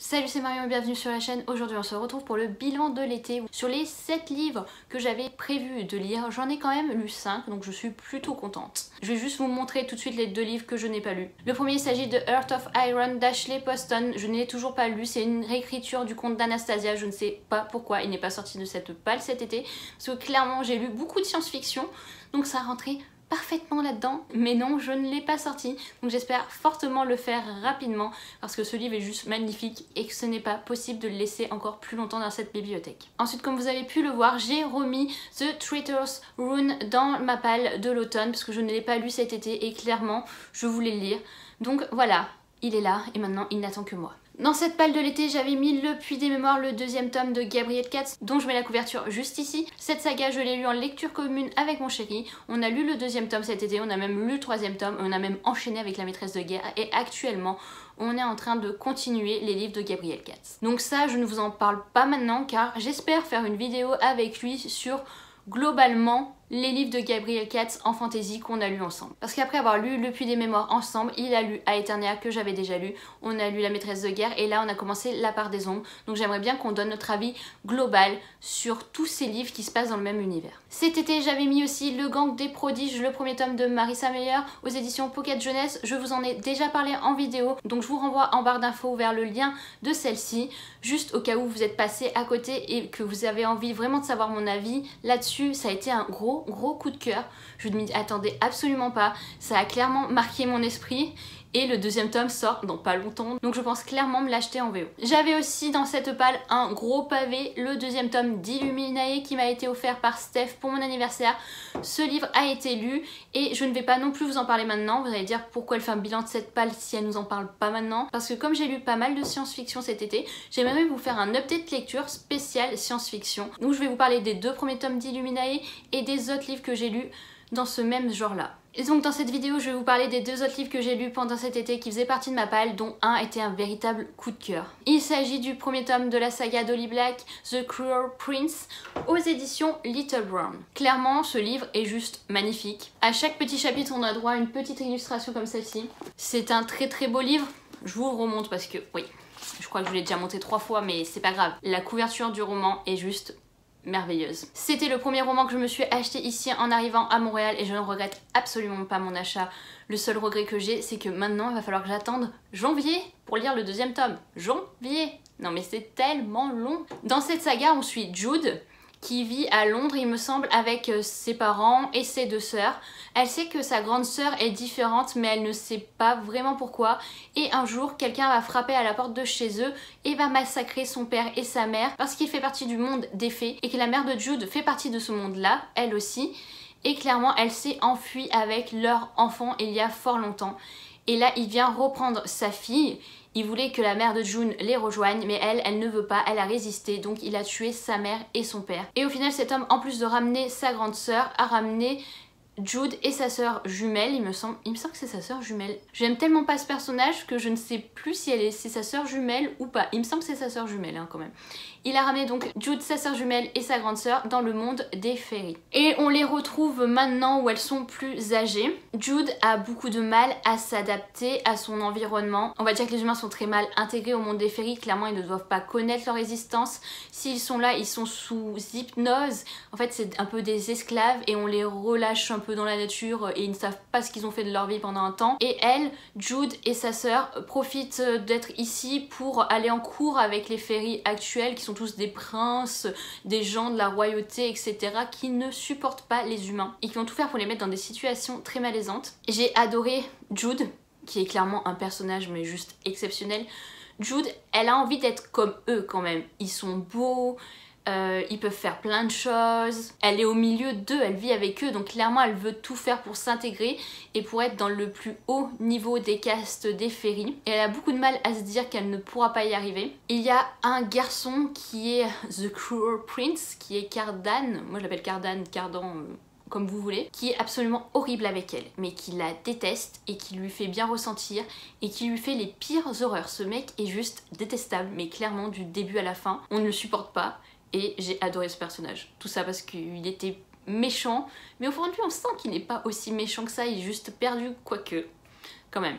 Salut, c'est Marion et bienvenue sur la chaîne. Aujourd'hui on se retrouve pour le bilan de l'été. Sur les 7 livres que j'avais prévu de lire, j'en ai quand même lu 5, donc je suis plutôt contente. Je vais juste vous montrer tout de suite les 2 livres que je n'ai pas lus. Le premier, il s'agit de Heart of Iron d'Ashley Poston. Je ne l'ai toujours pas lu, c'est une réécriture du conte d'Anastasia. Je ne sais pas pourquoi il n'est pas sorti de cette palle cet été, parce que clairement j'ai lu beaucoup de science-fiction, donc ça rentrait parfaitement là-dedans, mais non, je ne l'ai pas sorti, donc j'espère fortement le faire rapidement parce que ce livre est juste magnifique et que ce n'est pas possible de le laisser encore plus longtemps dans cette bibliothèque. Ensuite, comme vous avez pu le voir, j'ai remis The Traitor's Rune dans ma palle de l'automne parce que je ne l'ai pas lu cet été et clairement je voulais le lire, donc voilà, il est là et maintenant il n'attend que moi. Dans cette palle de l'été, j'avais mis Le Puits des Mémoires, le 2e tome de Gabriel Katz, dont je mets la couverture juste ici. Cette saga, je l'ai lu en lecture commune avec mon chéri. On a lu le 2e tome cet été, on a même lu le 3e tome, on a même enchaîné avec La Maîtresse de Guerre, et actuellement, on est en train de continuer les livres de Gabriel Katz. Donc ça, je ne vous en parle pas maintenant, car j'espère faire une vidéo avec lui sur globalement les livres de Gabriel Katz en fantasy qu'on a lu ensemble. Parce qu'après avoir lu Le Puits des Mémoires ensemble, il a lu Aeternia que j'avais déjà lu, on a lu La Maîtresse de Guerre et là on a commencé La Part des Ombres. Donc j'aimerais bien qu'on donne notre avis global sur tous ces livres qui se passent dans le même univers. Cet été, j'avais mis aussi Le Gang des Prodiges, le 1er tome de Marissa Meyer aux éditions Pocket Jeunesse. Je vous en ai déjà parlé en vidéo, donc je vous renvoie en barre d'infos vers le lien de celle-ci, juste au cas où vous êtes passé à côté et que vous avez envie vraiment de savoir mon avis là-dessus. Ça a été un gros coup de cœur, je ne m'y attendais absolument pas, ça a clairement marqué mon esprit et le 2e tome sort dans pas longtemps, donc je pense clairement me l'acheter en VO. J'avais aussi dans cette palle un gros pavé, le 2e tome d'Illuminae qui m'a été offert par Steph pour mon anniversaire. Ce livre a été lu et je ne vais pas non plus vous en parler maintenant. Vous allez dire pourquoi elle fait un bilan de cette palle si elle nous en parle pas maintenant, parce que comme j'ai lu pas mal de science-fiction cet été, j'aimerais vous faire un update lecture spécial science-fiction. Donc je vais vous parler des 2 premiers tomes d'Illuminae et des autres livres que j'ai lus dans ce même genre là. Et donc dans cette vidéo, je vais vous parler des 2 autres livres que j'ai lus pendant cet été qui faisaient partie de ma palle, dont un était un véritable coup de cœur. Il s'agit du 1er tome de la saga d'Holly Black, The Cruel Prince, aux éditions Little Brown. Clairement, ce livre est juste magnifique. À chaque petit chapitre, on a droit à une petite illustration comme celle-ci. C'est un très beau livre. Je vous le remonte parce que, oui, je crois que je vous l'ai déjà monté 3 fois, mais c'est pas grave. La couverture du roman est juste merveilleuse. C'était le premier roman que je me suis acheté ici en arrivant à Montréal et je ne regrette absolument pas mon achat. Le seul regret que j'ai, c'est que maintenant il va falloir que j'attende janvier pour lire le 2e tome. Janvier! Non mais c'est tellement long. Dans cette saga, on suit Jude qui vit à Londres, il me semble, avec ses parents et ses 2 sœurs. Elle sait que sa grande sœur est différente, mais elle ne sait pas vraiment pourquoi. Et un jour, quelqu'un va frapper à la porte de chez eux et va massacrer son père et sa mère parce qu'il fait partie du monde des fées et que la mère de Jude fait partie de ce monde-là, elle aussi. Et clairement, elle s'est enfuie avec leur enfant il y a fort longtemps. Et là, il vient reprendre sa fille. Il voulait que la mère de June les rejoigne, mais elle ne veut pas, elle a résisté, donc il a tué sa mère et son père. Et au final, cet homme, en plus de ramener sa grande sœur, a ramené Jude et sa sœur jumelle, il me semble que c'est sa sœur jumelle. J'aime tellement pas ce personnage que je ne sais plus si c'est sa sœur jumelle ou pas. Il me semble que c'est sa sœur jumelle hein, quand même. Il a ramené donc Jude, sa sœur jumelle et sa grande sœur dans le monde des fairies. Et on les retrouve maintenant où elles sont plus âgées. Jude a beaucoup de mal à s'adapter à son environnement. On va dire que les humains sont très mal intégrés au monde des fairies. Clairement, ils ne doivent pas connaître leur existence. S'ils sont là, ils sont sous hypnose. En fait, c'est un peu des esclaves et on les relâche un peu dans la nature et ils ne savent pas ce qu'ils ont fait de leur vie pendant un temps. Et elle, Jude et sa sœur profitent d'être ici pour aller en cours avec les fairies actuelles qui sont tous des princes, des gens de la royauté, etc. qui ne supportent pas les humains et qui vont tout faire pour les mettre dans des situations très malaisantes. J'ai adoré Jude, qui est clairement un personnage mais juste exceptionnel. Jude, elle a envie d'être comme eux quand même. Ils sont beaux, ils peuvent faire plein de choses. Elle est au milieu d'eux, elle vit avec eux, donc clairement elle veut tout faire pour s'intégrer et pour être dans le plus haut niveau des castes des fairies. Et elle a beaucoup de mal à se dire qu'elle ne pourra pas y arriver. Il y a un garçon qui est The Cruel Prince, qui est Cardan, moi je l'appelle Cardan, Cardan, comme vous voulez, qui est absolument horrible avec elle, mais qui la déteste et qui lui fait bien ressentir et qui lui fait les pires horreurs. Ce mec est juste détestable, mais clairement du début à la fin, on ne le supporte pas. Et j'ai adoré ce personnage. Tout ça parce qu'il était méchant, mais au fond de lui on sent qu'il n'est pas aussi méchant que ça, il est juste perdu, quoique, quand même.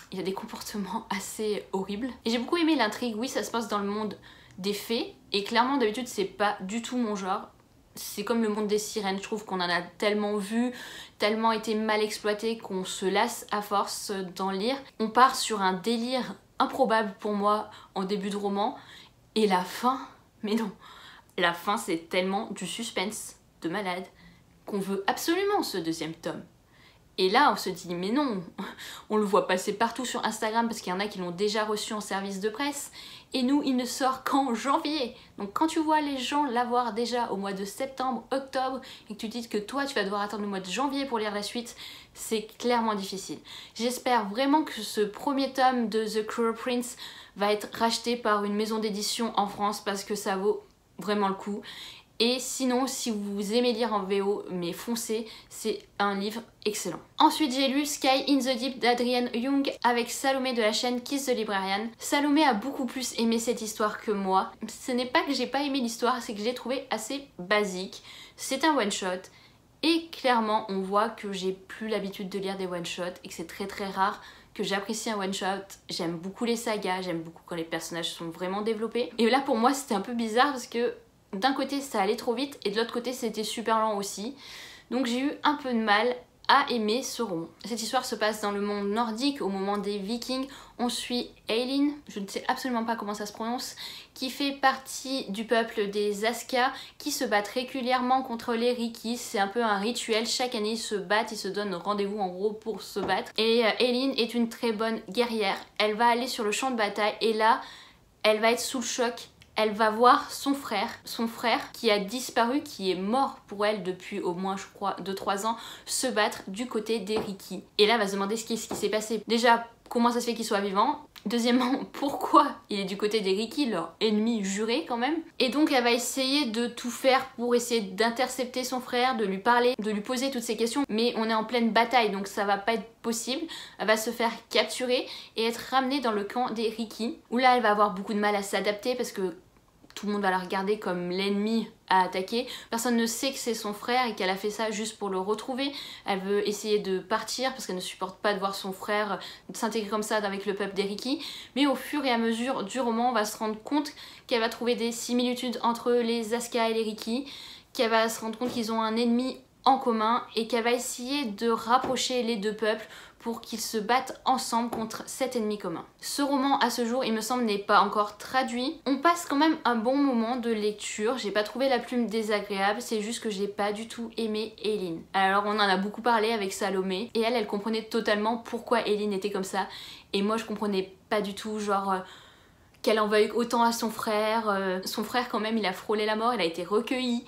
il y a des comportements assez horribles. Et j'ai beaucoup aimé l'intrigue, oui ça se passe dans le monde des fées, et clairement d'habitude c'est pas du tout mon genre. C'est comme le monde des sirènes, je trouve qu'on en a tellement vu, tellement été mal exploité qu'on se lasse à force d'en lire. On part sur un délire improbable pour moi en début de roman, et la fin, mais non, la fin c'est tellement du suspense de malade qu'on veut absolument ce deuxième tome. Et là on se dit mais non, on le voit passer partout sur Instagram parce qu'il y en a qui l'ont déjà reçu en service de presse, et nous il ne sort qu'en janvier. Donc quand tu vois les gens l'avoir déjà au mois de septembre, octobre, et que tu te dis que toi tu vas devoir attendre le mois de janvier pour lire la suite, c'est clairement difficile. J'espère vraiment que ce premier tome de The Cruel Prince va être racheté par une maison d'édition en France parce que ça vaut vraiment le coup. Et sinon, si vous aimez lire en VO, mais foncez, c'est un livre excellent. Ensuite, j'ai lu Sky in the Deep d'Adrienne Young avec Salomé de la chaîne Kiss the Librarian. Salomé a beaucoup plus aimé cette histoire que moi. Ce n'est pas que j'ai pas aimé l'histoire, c'est que je l'ai trouvée assez basique. C'est un one-shot. Et clairement, on voit que j'ai plus l'habitude de lire des one-shots et que c'est très rare que j'apprécie un one-shot. J'aime beaucoup les sagas, j'aime beaucoup quand les personnages sont vraiment développés. Et là, pour moi, c'était un peu bizarre parce que d'un côté ça allait trop vite et de l'autre côté c'était super lent aussi. Donc j'ai eu un peu de mal à aimer ce roman. Cette histoire se passe dans le monde nordique au moment des Vikings. On suit Eilin, je ne sais absolument pas comment ça se prononce, qui fait partie du peuple des Aska qui se battent régulièrement contre les Rikis. C'est un peu un rituel, chaque année ils se battent, ils se donnent rendez-vous en gros pour se battre. Et Eilin est une très bonne guerrière. Elle va aller sur le champ de bataille et là elle va être sous le choc. Elle va voir son frère qui a disparu, qui est mort pour elle depuis au moins je crois 2-3 ans, se battre du côté des Rikis. Et là elle va se demander ce qui s'est passé. Déjà, comment ça se fait qu'il soit vivant? Deuxièmement, pourquoi il est du côté des Rikis, leur ennemi juré quand même. Et donc elle va essayer de tout faire pour essayer d'intercepter son frère, de lui parler, de lui poser toutes ces questions. Mais on est en pleine bataille donc ça va pas être possible. Elle va se faire capturer et être ramenée dans le camp des Rikis. Où là elle va avoir beaucoup de mal à s'adapter parce que tout le monde va la regarder comme l'ennemi à attaquer. Personne ne sait que c'est son frère et qu'elle a fait ça juste pour le retrouver. Elle veut essayer de partir parce qu'elle ne supporte pas de voir son frère s'intégrer comme ça avec le peuple des Rikis. Mais au fur et à mesure du roman, on va se rendre compte qu'elle va trouver des similitudes entre les Aska et les Rikis, qu'elle va se rendre compte qu'ils ont un ennemi en commun et qu'elle va essayer de rapprocher les deux peuples pour qu'ils se battent ensemble contre cet ennemi commun. Ce roman à ce jour il me semble n'est pas encore traduit. On passe quand même un bon moment de lecture, j'ai pas trouvé la plume désagréable, c'est juste que j'ai pas du tout aimé Eilin. Alors on en a beaucoup parlé avec Salomé et elle comprenait totalement pourquoi Eilin était comme ça et moi je comprenais pas du tout, genre qu'elle en veuille autant à son frère. Son frère quand même il a frôlé la mort, il a été recueilli.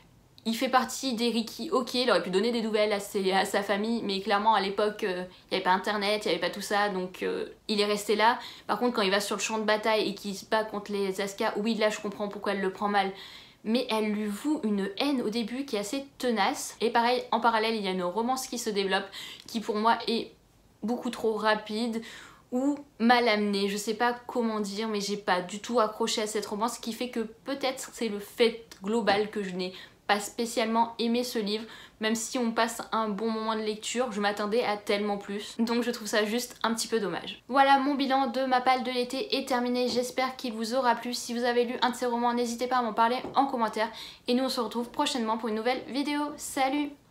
Il fait partie des Rikis, ok, il aurait pu donner des nouvelles à sa famille, mais clairement à l'époque, il n'y avait pas internet, il n'y avait pas tout ça, donc il est resté là. Par contre, quand il va sur le champ de bataille et qu'il se bat contre les Aska, oui, là je comprends pourquoi elle le prend mal. Mais elle lui voue une haine au début qui est assez tenace. Et pareil, en parallèle, il y a une romance qui se développe, qui pour moi est beaucoup trop rapide ou mal amenée. Je sais pas comment dire, mais j'ai pas du tout accroché à cette romance, ce qui fait que peut-être c'est le fait global que je n'ai pas spécialement aimé ce livre, même si on passe un bon moment de lecture, je m'attendais à tellement plus, donc je trouve ça juste un petit peu dommage. Voilà, mon bilan de Ma Palle de l'été est terminé, j'espère qu'il vous aura plu. Si vous avez lu un de ces romans, n'hésitez pas à m'en parler en commentaire, et nous on se retrouve prochainement pour une nouvelle vidéo. Salut!